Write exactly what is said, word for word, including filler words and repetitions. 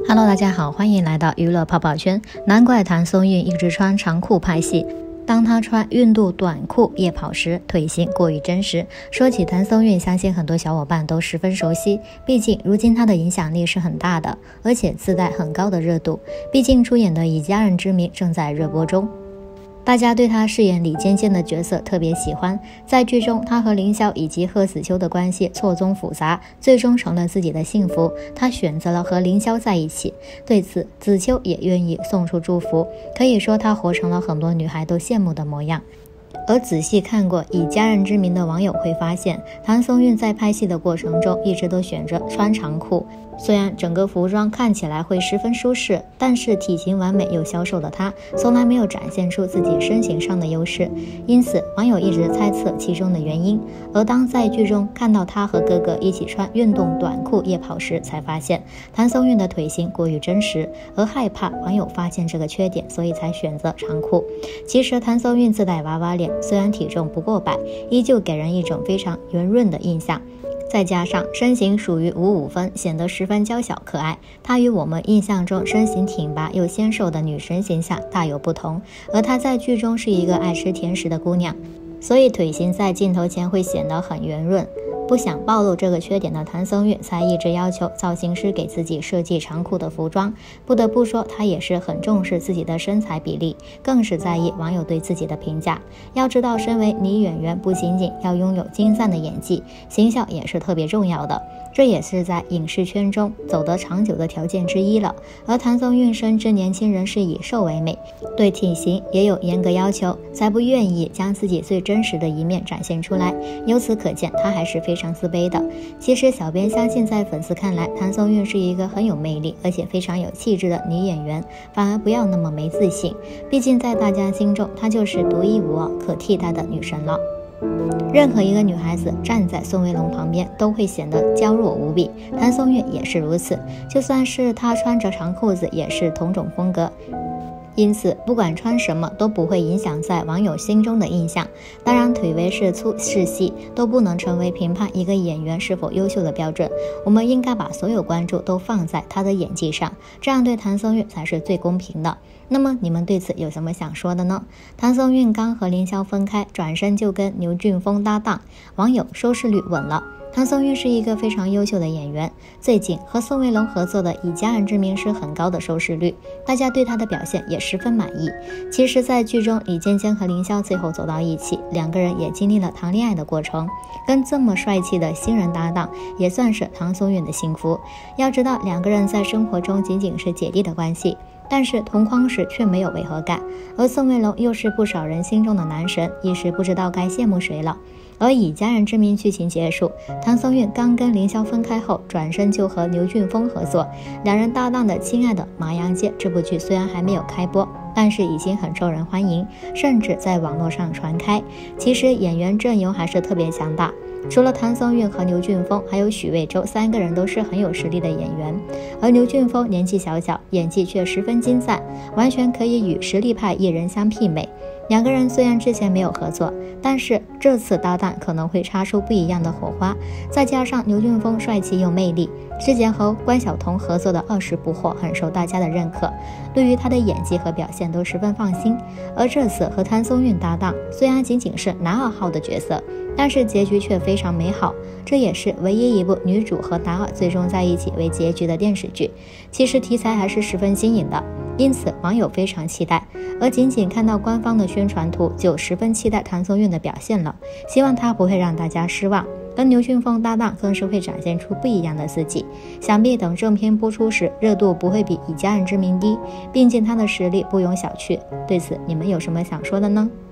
Hello， 大家好，欢迎来到娱乐泡泡圈。难怪谭松韵一直穿长裤拍戏，当她穿运动短裤夜跑时，腿型过于真实。说起谭松韵，相信很多小伙伴都十分熟悉，毕竟如今她的影响力是很大的，而且自带很高的热度。毕竟出演的《以家人之名》正在热播中，大家对她饰演李尖尖的角色特别喜欢。在剧中，她和凌霄以及贺子秋的关系错综复杂，最终成了自己的幸福。她选择了和凌霄在一起，对此子秋也愿意送出祝福，可以说她活成了很多女孩都羡慕的模样。而仔细看过《以家人之名》的网友会发现，谭松韵在拍戏的过程中一直都选择穿长裤，虽然整个服装看起来会十分舒适，但是体型完美又消瘦的她从来没有展现出自己身形上的优势，因此网友一直猜测其中的原因。而当在剧中看到她和哥哥一起穿运动短裤夜跑时，才发现谭松韵的腿型过于真实，而害怕网友发现这个缺点，所以才选择长裤。其实谭松韵自带娃娃脸，虽然体重不过百，依旧给人一种非常圆润的印象，再加上身形属于五五分，显得十分娇小可爱。她与我们印象中身形挺拔又纤瘦的女神形象大有不同，而她在剧中是一个爱吃甜食的姑娘，所以腿型在镜头前会显得很圆润。不想暴露这个缺点的谭松韵才一直要求造型师给自己设计长裤的服装。不得不说，她也是很重视自己的身材比例，更是在意网友对自己的评价。要知道，身为女演员不仅仅要拥有精湛的演技，形象也是特别重要的，这也是在影视圈中走得长久的条件之一了。而谭松韵深知年轻人是以瘦为美，对体型也有严格要求，才不愿意将自己最真实的一面展现出来。由此可见，她还是非常非常自卑的。其实小编相信，在粉丝看来，谭松韵是一个很有魅力而且非常有气质的女演员，反而不要那么没自信，毕竟在大家心中她就是独一无二可替代的女神了。任何一个女孩子站在宋威龙旁边都会显得娇弱无比，谭松韵也是如此，就算是她穿着长裤子也是同种风格，因此不管穿什么都不会影响在网友心中的印象。当然，腿围是粗是细都不能成为评判一个演员是否优秀的标准，我们应该把所有关注都放在她的演技上，这样对谭松韵才是最公平的。那么你们对此有什么想说的呢？谭松韵刚和凌霄分开，转身就跟刘俊峰搭档，网友收视率稳了。谭松韵是一个非常优秀的演员，最近和宋威龙合作的《以家人之名》是很高的收视率，大家对她的表现也十分满意。其实在剧中，李尖尖和凌霄最后走到一起，两个人也经历了谈恋爱的过程，跟这么帅气的新人搭档也算是谭松韵的幸福。要知道，两个人在生活中仅仅是姐弟的关系，但是同框时却没有违和感，而宋威龙又是不少人心中的男神，一时不知道该羡慕谁了。而以家人之名剧情结束，谭松韵刚跟凌霄分开后，转身就和刘俊峰合作，两人搭档的《亲爱的麻阳街》这部剧虽然还没有开播，但是已经很受人欢迎，甚至在网络上传开。其实演员阵容还是特别强大，除了谭松韵和刘俊峰，还有许魏洲，三个人都是很有实力的演员。而刘俊峰年纪小小，演技却十分精湛，完全可以与实力派艺人相媲美。两个人虽然之前没有合作，但是这次搭档可能会擦出不一样的火花。再加上刘俊峰帅气又魅力，之前和关晓彤合作的《二十不惑》很受大家的认可，对于他的演技和表现都十分放心。而这次和谭松韵搭档，虽然仅仅是男二号的角色，但是结局却非常美好，这也是唯一一部女主和男二最终在一起为结局的电视剧。其实题材还是十分新颖的，因此网友非常期待。而仅仅看到官方的宣传图，就十分期待谭松韵的表现了，希望她不会让大家失望。跟刘俊峰搭档更是会展现出不一样的自己，想必等正片播出时，热度不会比以家人之名低，毕竟她的实力不容小觑。对此你们有什么想说的呢？